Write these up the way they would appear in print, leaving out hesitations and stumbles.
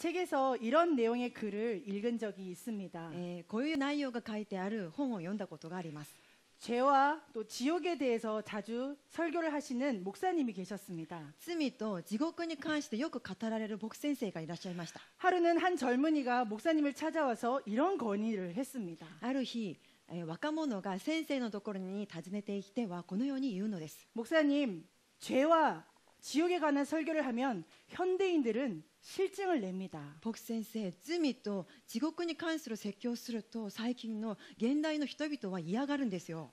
책에서 이런 내용의 글을 읽은 적이 있습니다. こういう内容が書いてある本を読んだことがあります。 죄와 또 지옥에 대해서 자주 설교를 하시는 목사님이 계셨습니다. 罪と地獄に関してよく語られる牧先生がいらっしゃいました。 하루는 한 젊은이가 목사님을 찾아와서 이런 건의를 했습니다. ある日、若者が先生のところに訪ねてきてはこのように言うのです。 목사님, 죄와 지옥에 관한 설교를 하면 현대인들은 실증을 냅니다. 牧先生、罪と地獄に関する説教をすると最近の現代の人々は嫌がるんですよ。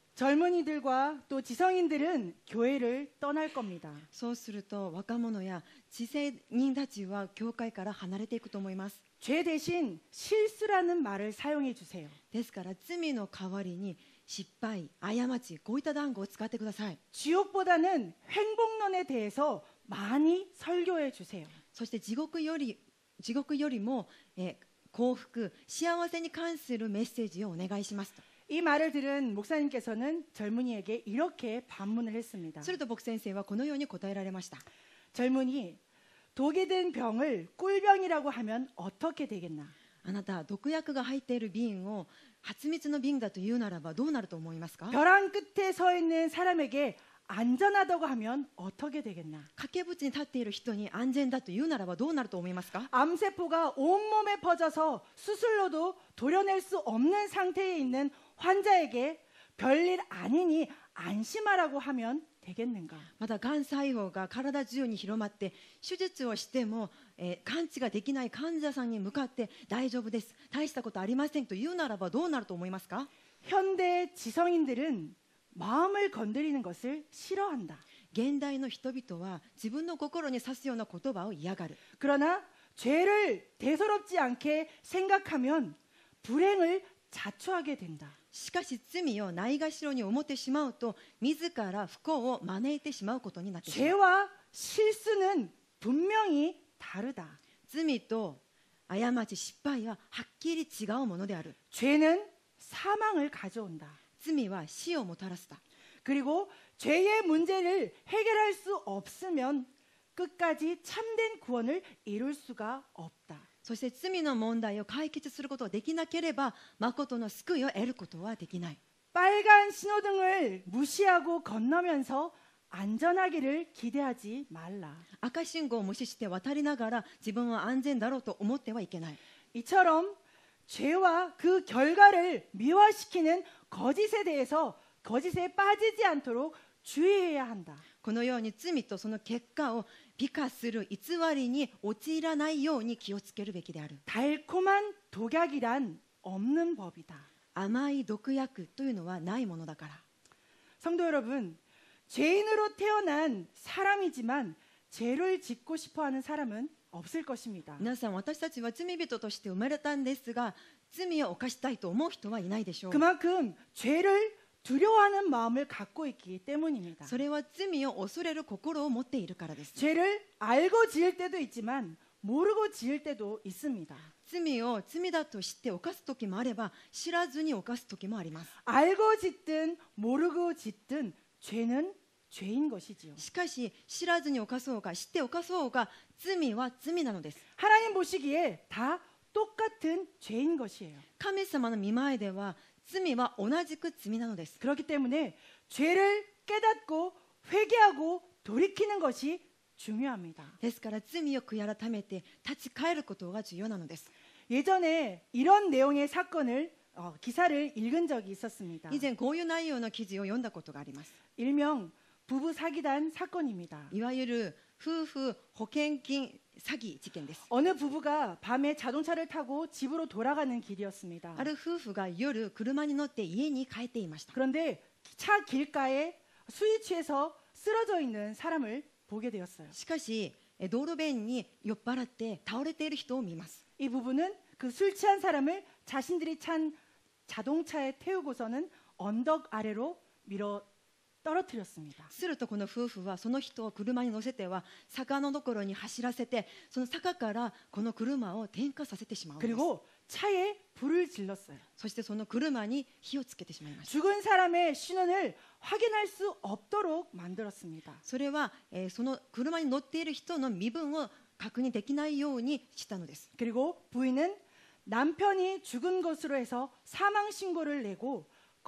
젊은이들과 또 지성인들은 교회를 떠날 겁니다. そうすると若者や知性人たちは教会から離れていくと思います。 죄 대신 실수라는 말을 사용해 주세요. ですから罪の代わりに失敗、過ち、こういった単語を使ってください。 지옥보다는 횡복론에 대해서 많이 설교해 주세요. そして地獄よりも、幸福、幸せに関するメッセージをお願いしますと。 이 말을 들은 목사님께서는 젊은이에게 이렇게 반문을 했습니다. すると牧先生はこのように答えられました。 젊은이, 독이 든 병을 꿀병이라고 하면 어떻게 되겠나? あなた、毒薬が入っている瓶を蜂蜜の瓶だというならばどうなると思いますか？ 벼랑 끝에 서 있는 사람에게 안전하다고 하면 어떻게 되겠나? 崖縁に立っている人に安全だというならばどうなると思いますか？ 암세포가 온몸에 퍼져서 수술로도 도려낼 수 없는 상태에 있는 환자에게 별일 아니니 안심하라고 하면 되겠는가? またがん細胞が体中に広まって手術をしても、完治ができない患者さんに向かって大丈夫です、大したことありませんというならばどうなると思いますか？ 현대 지성인들은 마음을 건드리는 것을 싫어한다. 現代の人々は自分の心に刺すような言葉を嫌がる。 그러나 죄를 대수롭지 않게 생각하면 불행을 자초하게 된다. しかし罪をないがしろに思ってしまうと自ら不幸を招いてしまうことになってしまう。 죄와 실수는 분명히 다르다. 罪と過ち、失敗ははっきり違うものである。 죄는 사망을 가져온다. 罪は死をもたらすだ。 그리고 죄의 문제를 해결할 수 없으면 끝까지 참된 구원을 이룰 수가 없다. そして罪の問題を解決することができなければ誠の救いを得ることはできない。 빨간 신호등을 무시하고 건너면서 안전하기를 기대하지 말라. 赤信号を無視して渡りながら自分は安全だろうと思ってはいけない。 이처럼 죄와 그 결과를 미화시키는 거짓에 대해서 거짓에 빠지지 않도록 주의해야 한다. このように罪とその結果を美化する偽りに陥らないように気をつけるべきである。 달콤한 독약이란 없는 법이다. 甘い毒薬というのはないものだから。 성도 여러분, 죄인으로 태어난 사람이지만 죄를 짓고 싶어하는 사람은 없을 것입니다. 皆さん、私たちは罪人として生まれたんですが罪を犯したいと思う人はいないでしょう。 그만큼 죄를 두려워하는 마음을 갖고 있기 때문입니다. それは罪を恐れる心を持っているからです。 죄를 알고 지을 때도 있지만 모르고 지을 때도 있습니다. 罪を罪だと知って犯す時もあれば知らずに犯す時もあります。 알고 짓든 모르고 짓든 죄는 죄인 것이지요. しかし知らずに犯そうか知って犯そうか罪は罪なのです。 하나님 보시기에 다 똑같은 죄인 것이에요. 神様の見前では罪は同じく罪なのです。 그렇기 때문에 죄를 깨닫고 회개하고 돌이키는 것이 중요합니다. ですから罪を悔い改めて立ち返ることが重要なのです。 예전에 이런 내용의 사건을 기사를 읽은 적이 있었습니다. 以前こういう内容の記事を読んだことがあります。 일명 부부 사기단 사건입니다. いわゆる夫婦保険金詐欺事件です。 어느 부부가 밤에 자동차를 타고 집으로 돌아가는 길이었습니다. ある夫婦が夜車に乗って家に帰っていました。 그런데 차 길가에 술이 취해서 쓰러져 있는 사람을 보게 되었어요. しかし道路弁に酔っ払って倒れている人を見ます。 이 부부는 그 술 취한 사람을 자신들이 찬 자동차에 태우고서는 언덕 아래로 밀어 떨어뜨렸습니다. するとこの夫婦はその人を車に乗せては坂のところに走らせてその坂からこの車を点火させてしまうのです。 그리고 차에 불을 질렀어요. そしてその車に火をつけてしまいました。 죽은 사람의 신원을 확인할 수 없도록 만들었습니다. それは、その車に乗っている人の身分を確認できないようにしたのです。 그리고 부인은 남편이 죽은 것으로 해서 사망 신고를 내고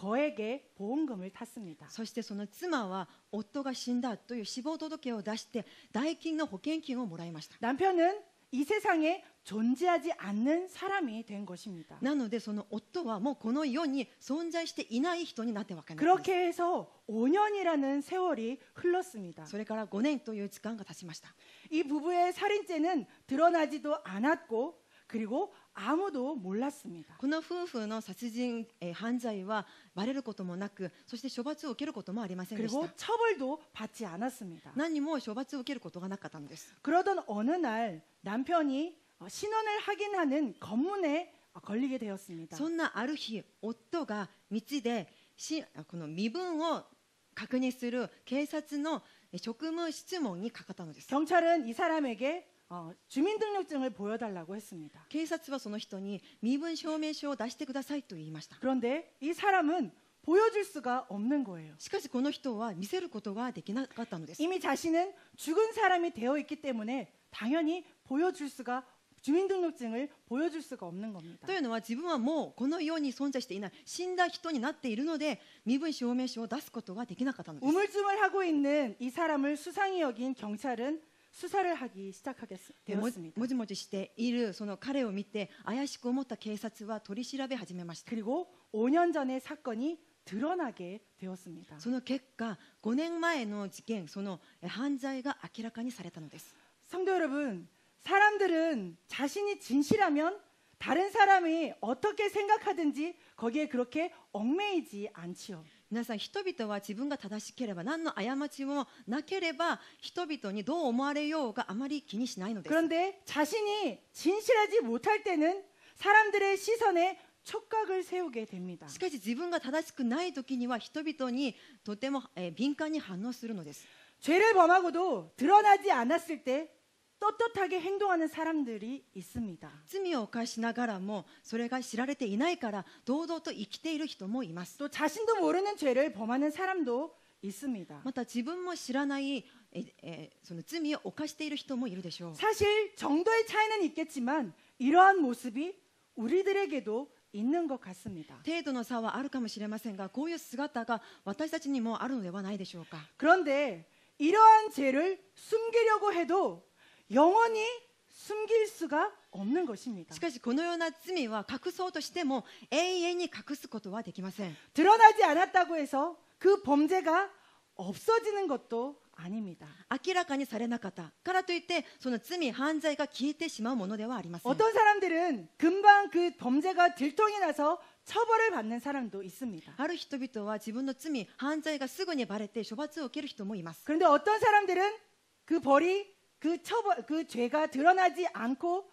거액의 보험금을 탔습니다. そしてその妻は夫が死んだという死亡届を出して代金の保険金をもらいました。 남편은 이 세상에 존재하지 않는 사람이 된 것입니다. なのでその夫はもうこの世に存在していない人になってわけなんです。 그렇게 해서 5년이라는 세월이 흘렀습니다. それから5年という時間が経ちました。 이 부부의 살인죄는 드러나지도 않았고 그리고 아무도 몰랐습니다. この夫婦の殺人、犯罪はバレることもなく、そして処罰を受けることもありませんでし 그리고 た。 처벌도 받지 않았습니다. 何も処罰を受けることがなかったのです。 그러던 어느 날 남편이 신원을 확인하는 검문에 걸리게 되었습니다. そんなある日、夫が道でこの身分を確認する警察の職務質問にかかったのです。 경찰은 이 사람에게 주민등록증을 보여달라고 했습니다. 警察はその人に身分証明書を出してくださいと言いました。 그런데 이 사람은 보여줄 수가 없는 거예요. しかしこの人は見せることができなかったのです。 이미 자신은 죽은 사람이 되어 있기 때문에 당연히 보여줄 수가 주민등록증을 보여줄 수가 없는 겁니다. というのは自分はもうこの世に存在していない死んだ人になっているので身分証明書を出すことができなかったのです。 우물쭈물하고 있는 이 사람을 수상히 여긴 경찰은 수사를 하기 시작하게 も 되었습니다. じもじしているその彼を見て怪しく思った警察は取り調べ始めました。 그리고 5년 전의 사건이 드러나게 되었습니다. その結果5年前の事件その犯罪が明らかにされたのです。 성도 여러분, 사람들은 자신이 진실하면 다른 사람이 어떻게 생각하든지 거기에 그렇게 얽매이지 않지요. 皆さん人々は自分が正しければ何の過ちもなければ人々にどう思われようがあまり気にしないのです。 그런데 자신이 진실하지 못할 때는 사람들의 시선에 촉각을 세우게 됩니다. しかし自分が正しくない時には人々にとても敏感に反応するのです。 죄를 범하고도 드러나지 않았을 때 떳떳하게 행동하는 사람들이 있습니다. 罪を犯しながらもそれが知られていないから堂々と生きている人もいます。 또 자신도 모르는 죄를 범하는 사람도 있습니다. また自分も知らないその罪を犯している人もいるでしょう。 사실 정도의 차이는 있겠지만 이러한 모습이 우리들에게도 있는 것 같습니다. 程度の差はあるかもしれませんがこういう姿が私たちにもあるのではないでしょうか。 그런데 이러한 죄를 숨기려고 해도 영원히 숨길 수가 없는 것입니다. しかしこのような罪は隠そうとしても永遠に隠すことはできません。 드러나지 않았다고 해서 그 범죄가 없어지는 것도 아닙니다. 明らかにされなかったからといってその罪犯罪が消えてしまうものではありません。 어떤 사람들은 금방 그 범죄가 들통이 나서 처벌을 받는 사람도 있습니다. ある人々は自分の罪犯罪がすぐにバレて処罰を受ける人もいます。 그런데 어떤 사람들은 그 벌이 그 처벌 그 죄가 드러나지 않고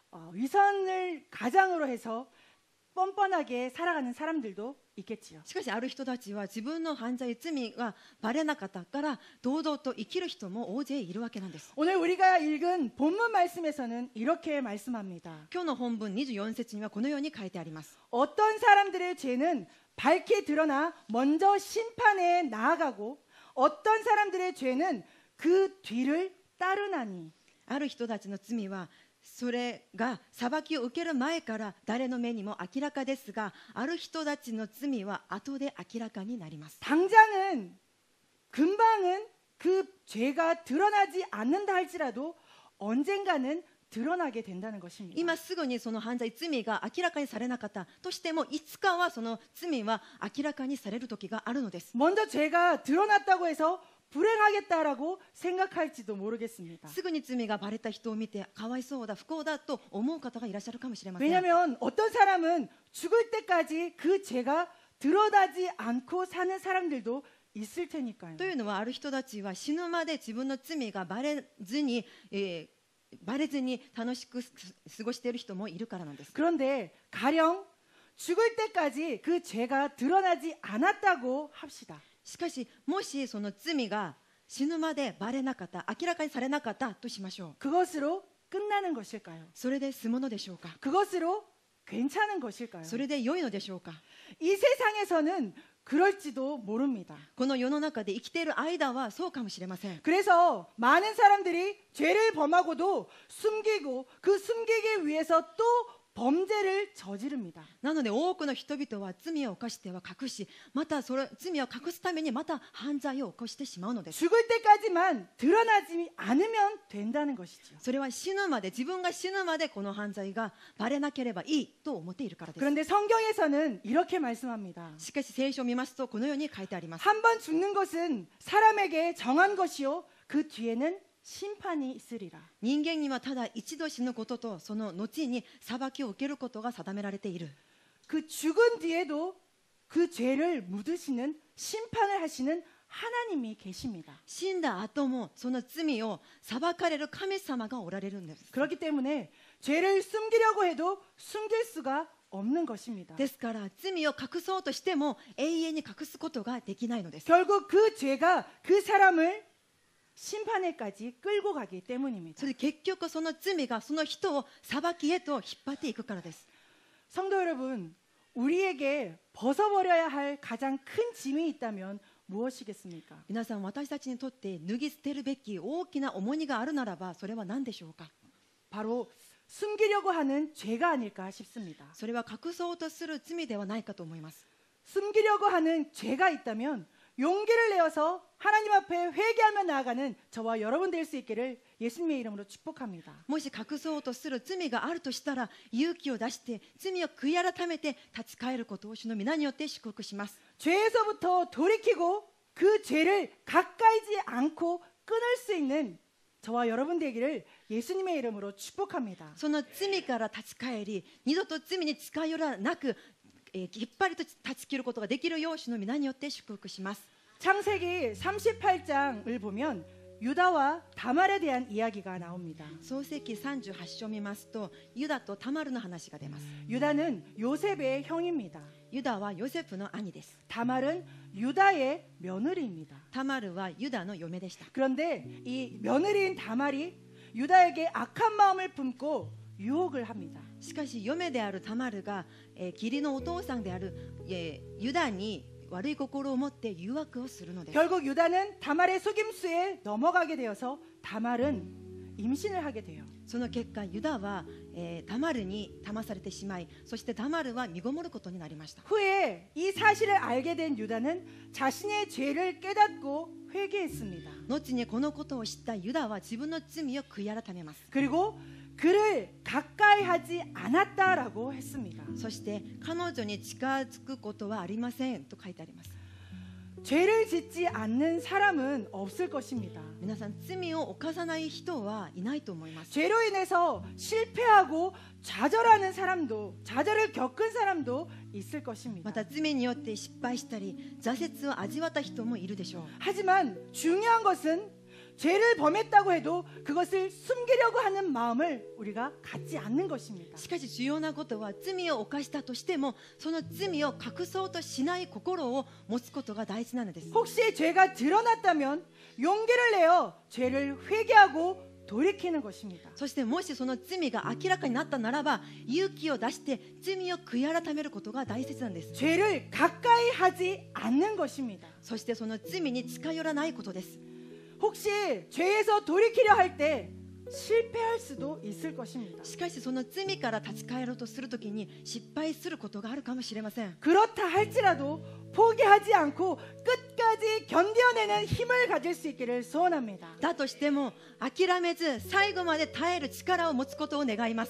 위선을 가장으로 해서 뻔뻔하게 살아가는 사람들도 있겠지요. しかしある人たちは自分の犯罪罪がバレなかったから堂々と生きる人も大勢いるわけなんです。 오늘 우리가 읽은 본문 말씀에서는 이렇게 말씀합니다. 今日の本文24節にはこのように書いてあります。 어떤 사람들의 죄는 밝게 드러나 먼저 심판에 나아가고 어떤 사람들의 죄는 그 뒤를 따르나니. ある人たちの罪はそれが裁きを受ける前から誰の目にも明らかですがある人たちの罪は後で明らかになります。 당장은 금방은 그 죄가 드러나지 않는다 할지라도 언젠가는 드러나게 된다는 것입니다. 今すぐにその犯罪罪が明らかにされなかったとしてもいつかはその罪は明らかにされる時があるのです。 먼저 죄가 드러났다고 해서 불행하겠다라고 생각할지도 모르겠습니다. すぐに罪がバレた人を見てかわいそうだ不幸だと思う方がいらっしゃるかもしれません。 왜냐하면 어떤 사람은 죽을 때까지 그 죄가 드러나지 않고 사는 사람들도 있을 테니까요. というのはある人たちは死ぬまで自分の罪がバレずに楽しく過ごしている人もいるからなんです。 그런데 가령 죽을 때까지 그 죄가 드러나지 않았다고 합시다. しかしもしその罪が死ぬまでバレなかった明らかにされなかったとしましょう。 그것으로 끝나는 것일까요? それで済むのでしょうか。 그것으로 괜찮은 것일까요? それで良いのでしょうか。 이 세상에서는 그럴지도 모릅니다. この世の中で生きている間はそうかもしれません。 그래서 많은 사람들이 죄를 범하고도 숨기고 그 숨기기 위해서 또 범죄를 저지릅니다. なので多くの人々は罪を犯しては隠し、またそれ罪を隠すためにまた犯罪を起こしてしまうのです。 죽을 때까지만 드러나지 않으면 된다는 것이죠. それは死ぬまで、自分が死ぬまでこの犯罪がバレなければいいと思っているからです。 그런데 성경에서는 이렇게 말씀합니다. しかし聖書を見ますとこのように書いてあります。 한 번 죽는 것은 사람에게 정한 것이요 그 뒤에는 심판이 있으리라. 人間にはただ一度死ぬこととその後に裁きを受けることが定められている。 그 죽은 뒤에도 그 죄를 묻으시는 심판을 하시는 하나님이 계십니다. 死んだ後もその罪を裁かれる神様がおられるんです。 그렇기 때문에 죄를 숨기려고 해도 숨길 수가 없는 것입니다. ですから罪を隠そうとしても永遠に隠すことができないのです。 결국 그 죄가 그 사람을 심판에까지 끌고 가기 때문입니다. それで結局その罪がその人を裁きへと引っ張っていくからです。 성도 여러분, 우리에게 벗어버려야 할 가장 큰 짐이 있다면 무엇이겠습니까? 皆さん、私たちにとって脱ぎ捨てるべき大きな重荷があるならばそれは何でしょうか。 바로 숨기려고 하는 죄가 아닐까 싶습니다. それは隠そうとする罪ではないかと思います。 숨기려고 하는 죄가 있다면 용기를 내어서 하나님 앞에 회개하며 나아가는 저와 여러분 될 수 있기를 예수님의 이름으로 축복합니다. もし隠そうとする罪があるとしたら勇気を出して罪を悔い改めて立ち返ることを主の皆によって祝福します。 죄에서부터 돌이키고 그 죄를 가까이지 않고 끊을 수 있는 저와 여러분 되기를 예수님의 이름으로 축복합니다. その罪から立ち返り二度と罪に近寄らなく、きっぱりと立ち切ることができるよう主の皆によって祝福します。 창세기 38장을 보면 유다와 다말에 대한 이야기가 나옵니다. 創世記38章を見ますとユダとタマルの話が出ます。 유다는 요셉의 형입니다. ユダはヨセフの兄です。 다말은 유다의 며느리입니다. タマルはユダの嫁でした。 그런데 이 며느리인 다말이 유다에게 악한 마음을 품고 유혹을 합니다. しかし嫁であるタマルが、義理のお父さんである、ユダに悪い心を持って誘惑をするのです。 결국 유다는 다말의 속임수에 넘어가게 되어서 다말은 임신을 하게 돼요. その結果ユダは、タマルに騙されてしまい、そしてタマルは身ごもることになりました。 후에 이 사실을 알게 된 유다는 자신의 죄를 깨닫고 회개했습니다. 後にこのことを知ったユダは自分の罪を悔い改めます。 그리고 그를 가까이 하지 않았다라고 했습니다. そして彼女に近づくことはありませんと書いてあります。 죄를 짓지 않는 사람은 없을 것입니다. 皆さん、罪を犯さない人はいないと思います。 죄로 인해서 실패하고 좌절하는 사람도, 좌절을 겪은 사람도 있을 것입니다. また罪によって失敗したり挫折を味わった人もいるでしょう。 하지만 중요한 것은 죄를 범했다고 해도 그것을 숨기려고 하는 마음을 우리가 갖지 않는 것입니다. しかし重要なことは罪を犯したとしてもその罪を隠そうとしない心を持つことが大事なのです。 혹시 죄가 드러났다면 용기를 내어 죄를 회개하고 돌이키는 것입니다. そしてもしその罪が明らかになったならば勇気を出して罪を悔い改めることが大切なんです。 죄를 가까이 하지 않는 것입니다. そしてその罪に近寄らないことです。 혹시 죄에서 돌이키려 할 때 실패할 수도 있을 것입니다. しかしその罪から立ち返ろうとするときに失敗することがあるかもしれません。 그렇다 할지라도 포기하지 않고 끝까지 견뎌내는 힘을 가질 수 있기를 소원합니다. だとしても諦めず最後まで耐える力を持つことを願います。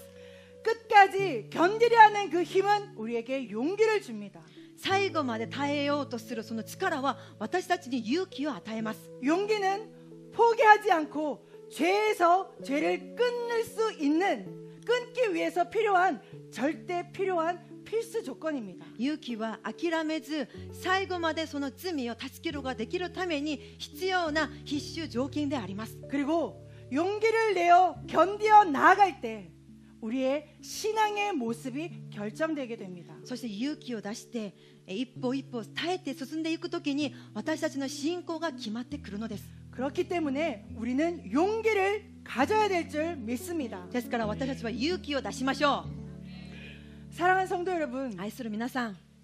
끝까지 견디려 하는 그 힘은 우리에게 용기를 줍니다. 最後まで耐えようとするその力は私たちに勇気を与えます。 용기는 포기하지 않고 죄에서 죄를 끊을 수 있는, 끊기 위해서 필요한, 절대 필요한 필수 조건입니다. 勇気は諦めず最後までその罪を断ち切ることができるために必要な必須条件であります。 그리고 용기를 내어 견디어 나아갈 때 우리의 신앙의 모습이 결정되게 됩니다. そして勇気を出して一歩一歩耐えて進んでいくときに私たちの信仰が決まってくるのです。 그렇기 때문에 우리는 용기를 가져야 될 줄 믿습니다. ですから私たちは勇気を出しましょ 사랑하는 성도 여러분, う。愛する皆さん、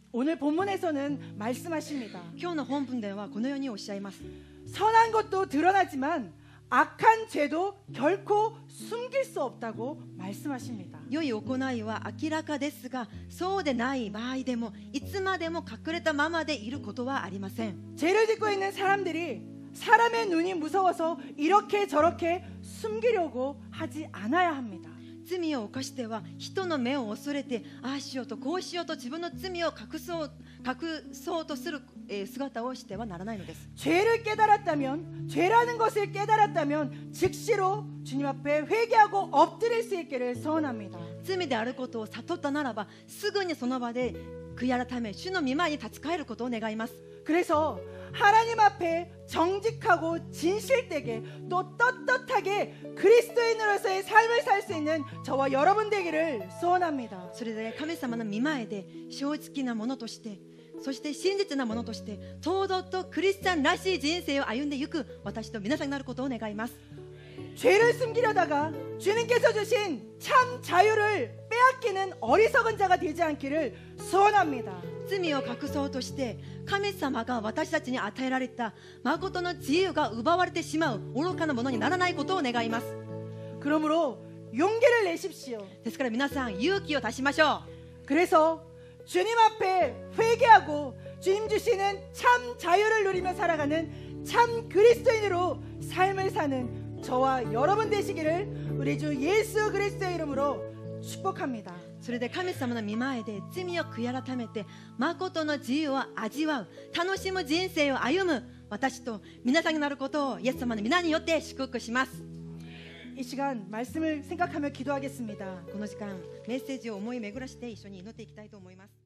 오늘 본문에서는 말씀하십니다. 今日の本文ではこのようにおっしゃいます。 선한 것도 드러나지만 악한 죄도 결코 숨길 수 없다고 말씀하십니다. 良い行いは明らかですが、そうでない場合でもいつまでも隠れたままでいることはありません。 죄를 짓고 있는 사람들이 사람의 눈이 무서워서 이렇게 저렇게 숨기려고 하지 않아야 합니다. 罪を犯しては人の目を恐れて、ああしようとこうしようと自分の罪を隠そうとする姿をしてはならないのです。 죄를 깨달았다면, 죄라는 것을 깨달았다면 즉시로 주님 앞에 회개하고 엎드릴 수 있기를 소원합니다. 罪であることを悟ったならば、すぐにその場で悔い改め、主の御前に立ち返ることを願います。 그래서 하나님 앞에 정직하고 진실되게 또 떳떳하게 그리스도인으로서의 삶을 살 수 있는 저와 여러분 되기를 소원합니다. それで神様の御前で正直なものとして、そして真実なものとして堂々とクリスチャンらしい人生を歩んでいく私と皆さんになることを願います。 죄를 숨기려다가 주님께서 주신 참 자유를 빼앗기는 어리석은 자가 되지 않기를 소원합니다. 罪を隠そうとして神様が私たちに与えられた誠の自由が奪われてしまう愚かなものにならないことを願います。 그러므로 용기를 내십시오. ですから皆さん勇気を出しましょ 그래서 주님 앞에 회개하고 주님 주시는 참 자유를 누리며 살아가는 참 그리스도인으로 삶을 사는 저와 여러분 되시기를 우리 주 예수 그리스도의 이름으로 축복합니다. う。それで神様の御前で罪を悔い改めて誠の自由を味わう、楽しむ人生を歩む私と皆さんになることをイエス様の皆によって祝福します。 이 시간 말씀을 생각하며 기도하겠습니다. この時間メッセージを思い巡らして一緒に祈っていきたいと思います。